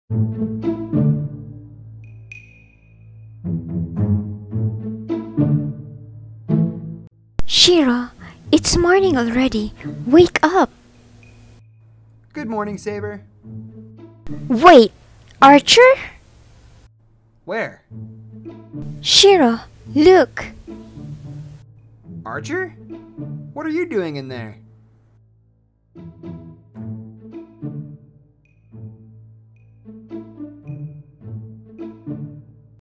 Shirou, it's morning already. Wake up! Good morning, Saber. Wait, Archer? Where? Shirou, look! Archer? What are you doing in there?